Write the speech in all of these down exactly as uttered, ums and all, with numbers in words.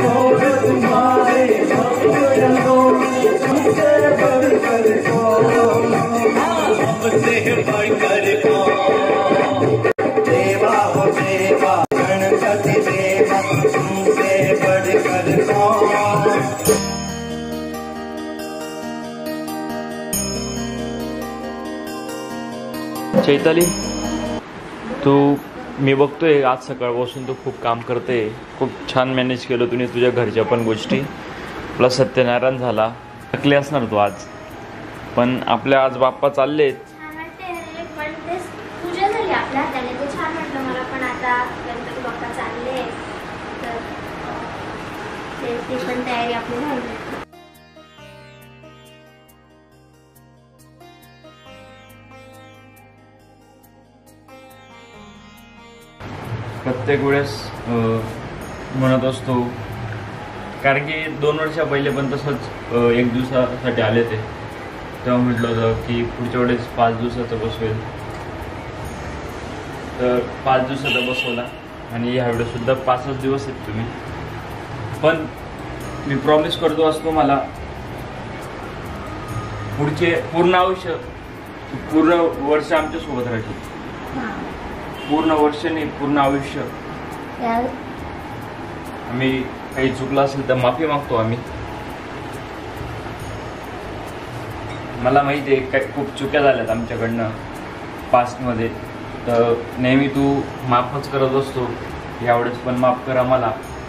चैताली, तू मी बघतोय आज सकाळपासून तू खूप काम करते, खूप छान मॅनेज केलं तुम्ही तुझ्या घरच्या पण गोष्टी, प्लस सत्यनारायण झाला, थकले असणार तू आज, पण आपल्या आज बाप्पा चाललेत. पूजा झाली आपल्या हाताने, ते छान वाटलं मला. पण आता गणपती बाप्पा चालले तर ती पण तयारी आपली झाली. प्रत्येक वेळेस म्हणत असतो, कारण की दोन वर्षा पहिले पण तसंच एक दिवसासाठी आले ते, तेव्हा म्हटलं होतं की पुढच्या वेळेस पाच दिवसाचं बसवेल, तर पाच दिवसाचा बसवला आणि ह्यावेळेस सुद्धा पाचच दिवस आहेत तुम्ही. पण मी प्रॉमिस करतो असतो मला पुढचे पूर्ण आयुष्य पूर्ण वर्ष आमच्यासोबत राहतील, पूर्ण वर्ष नाही पूर्ण आयुष्य. आम्ही काही चुकलं असेल तर माफी मागतो आम्ही. मला माहिती आहे काही खूप चुक्या झाल्यात आमच्याकडनं पास्टमध्ये, तर नेहमी तू माफच करत असतो, यावेळेस पण माफ कर आम्हाला.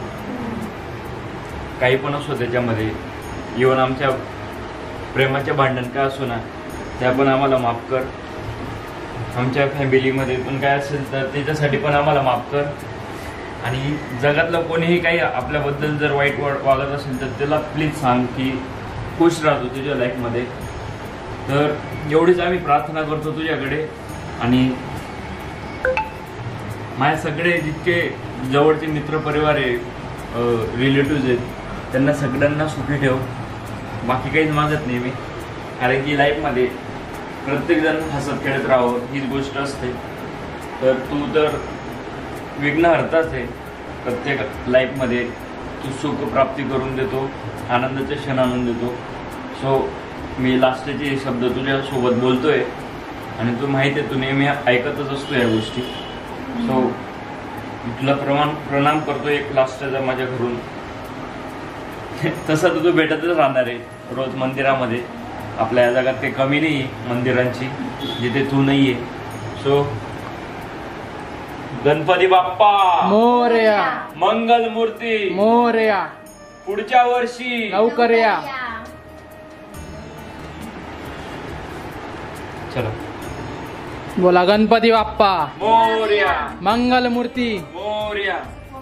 काही पण असो त्याच्यामध्ये, इव्हन आमच्या प्रेमाच्या भांडण काय असो ना, त्या पण आम्हाला माफ कर. आमच्या फॅमिलीमध्ये पण काय असेल तर त्याच्यासाठी पण आम्हाला माफ कर. आणि जगातलं कोणीही काही आपल्याबद्दल जर वाईट वागत असेल तर त्याला प्लीज सांग की खुश राहतो तुझ्या लाईफमध्ये. तर एवढीच आम्ही प्रार्थना करतो तुझ्याकडे. आणि माझे सगळे जितके जवळचे मित्रपरिवार आहे, रिलेटिव्ज आहेत, त्यांना सगळ्यांना सुखी ठेव. बाकी काहीच मागत नाही मी, कारण की लाईफमध्ये प्रत्येकजण हसत खेळत राहावं हीच गोष्ट असते. तर तू तर विघ्नहर्ताच आहे, प्रत्येक लाईफमध्ये तू सुख प्राप्ती करून देतो, आनंदाचे क्षण आणून देतो. सो मी लास्टचे शब्द तुझ्यासोबत बोलतोय आणि तू माहिती आहे तू नेहमी ऐकतच असतो या गोष्टी. सो तुला प्रमाण प्रणाम करतो एक लास्टचा माझ्या घरून. तसं तर तू भेटतच राहणार आहे रोज मंदिरामध्ये. आपल्या या जगात काही कमी नाही मंदिरांची जिथे तू नाहीये. सो गणपती बाप्पा मोरया, मंगल मूर्ती मोरया, पुढच्या वर्षी लवकर या. चलो बोला गणपती बाप्पा मोरया, मंगल मूर्ती मोरया.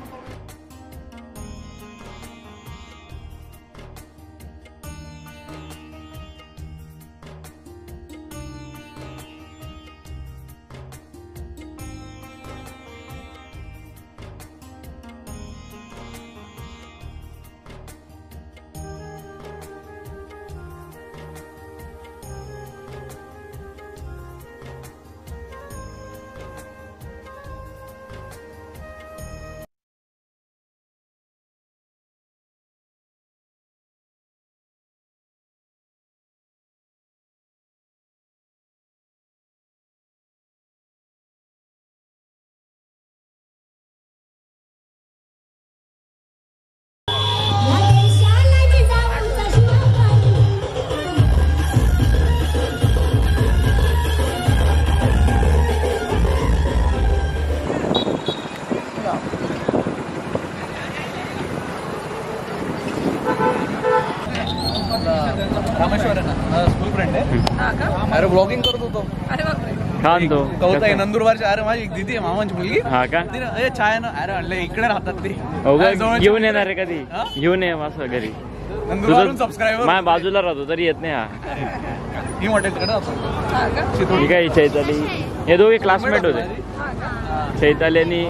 रामेश्वर आहे ना, स्कूल फ्रेंड आहे. अरे ब्लॉगिंग करत होतो. छान तो कविता आहे नंदुरबारची. अरे माझी एक दिदी आहे मामांची मुलगी. हा का? अरे छान. अरे म्हणले इकडे राहतात ते. घेऊन येणार आहे कधी? घेऊन ये असं घरी. नंदुरबारून सबस्क्रायबर माझ्या बाजूला राहतो तरी येत नाही. हा ही हॉटेलकडे जातो. ठीक आहे. चैताली हे दोघे क्लासमेट होते. चैताली आणि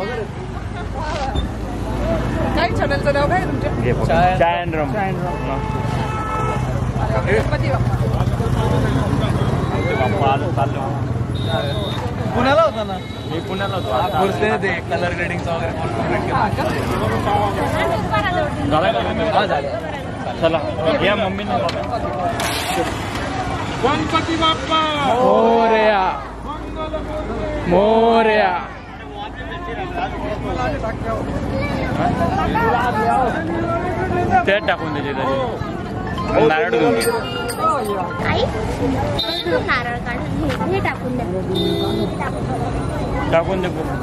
काय चॅनलचं नाव काय तुमच्या? चाय अँड रम. गणपती बाप्पा. बाप्पा चाललो. पुण्याला होता ना मी पुण्याला होतो पुरते ते कलर ग्रेडिंगचा वगैरे झाला का? हा झालं चला या मम्मीने गणपती बाप्पा मोरया मोरया. ते टाकून द्यायचे त्याचे नारळ घेऊन घे. आई नारळ काढून हे टाकून द्या. टाकून दे पूर्ण.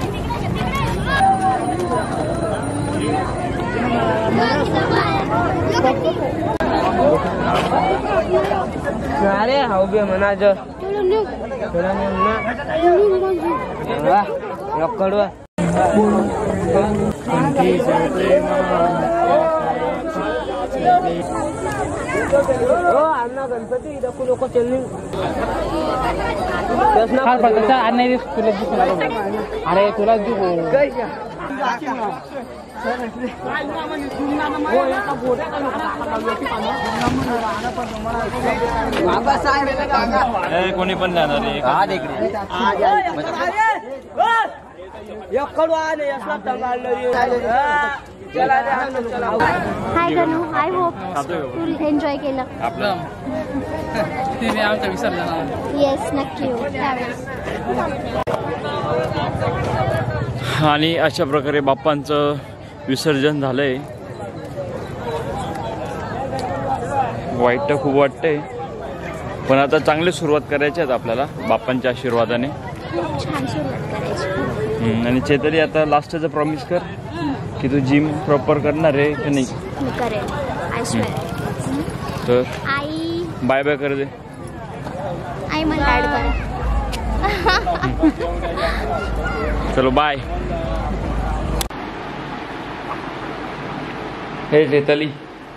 अरे हाऊ बे म्हणा जो कडवा अण्णा गणपती नको नको चलनी अरे तुला कोणी पण जाणार हाय गणू, आय होप तू एन्जॉय केलं. आपलं तिने आमचं विसर्जन. येस नक्की हो त्यावेळेस. आणि अशा प्रकारे बाप्पांचं विसर्जन झालंय. वाईट तर खूप वाटतंय पण आता चांगली सुरुवात करायची आहे आपल्याला बाप्पांच्या आशीर्वादाने. खूप छान सुरुवात करायची. आणि चैतरी आता लास्टचं प्रॉमिस कर की तू जिम प्रॉपर करणार आहे की नाही. मी करेन आय स्वेअर. तर आई बाय बाय कर दे. आई मला ऍड कर. चलो बाय. हे चैताली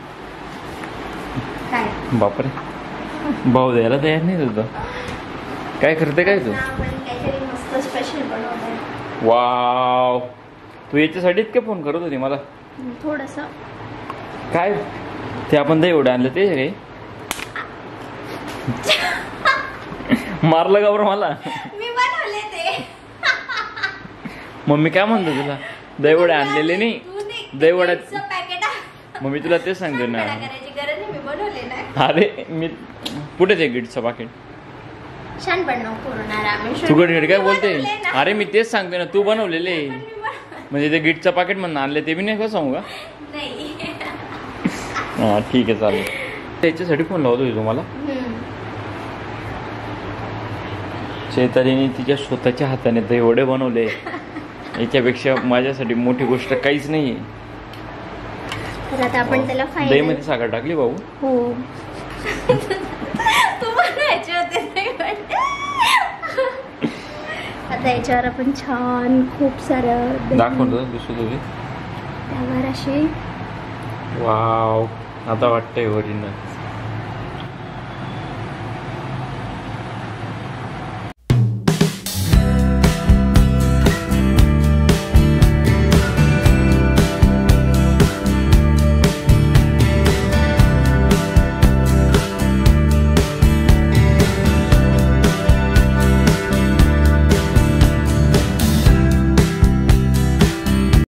काय बापरे भाऊ द्यायला तयार नाही तुझं. काय करते काय तू. काहीतरी मस्त स्पेशल बनवलंय. वाव तू याच्यासाठीच काय फोन करत होती मला. थोडस काय ते आपण दही एवढं आणलं ते काही मारलं का बरं मला. मी बनवले ते. मम्मी काय म्हणतो तुला दहीवडे आणलेले नाही दहीवड्यात. मग मी तुला तेच सांगतो ना. अरे मी कुठे ते गिटचं पाकिट. छान बनव पूर्ण. तू गडगड काय बोलते. अरे मी तेच सांगतो ना तू बनवलेले म्हणजे ते गिटचं पाकिट म्हणून आणले ते बी नाही का सांगू का. हा ठीक आहे चालेल. त्याच्यासाठी फोन लावतोय तुम्हाला. चैतालीने तिच्या स्वतःच्या हाताने दहीवडे बनवले. याच्यापेक्षा माझ्यासाठी मोठी गोष्ट काहीच नाहीये. तर आता आपण त्याला दही मध्ये साखर टाकली भाऊ. हो तू बनायचे होते दहीवडे. आता याच्यावर आपण छान खूप सारं दाखवतो दुसरं तुझे. त्यावर अशी वाव आता वाटतंय ओरिजिनल.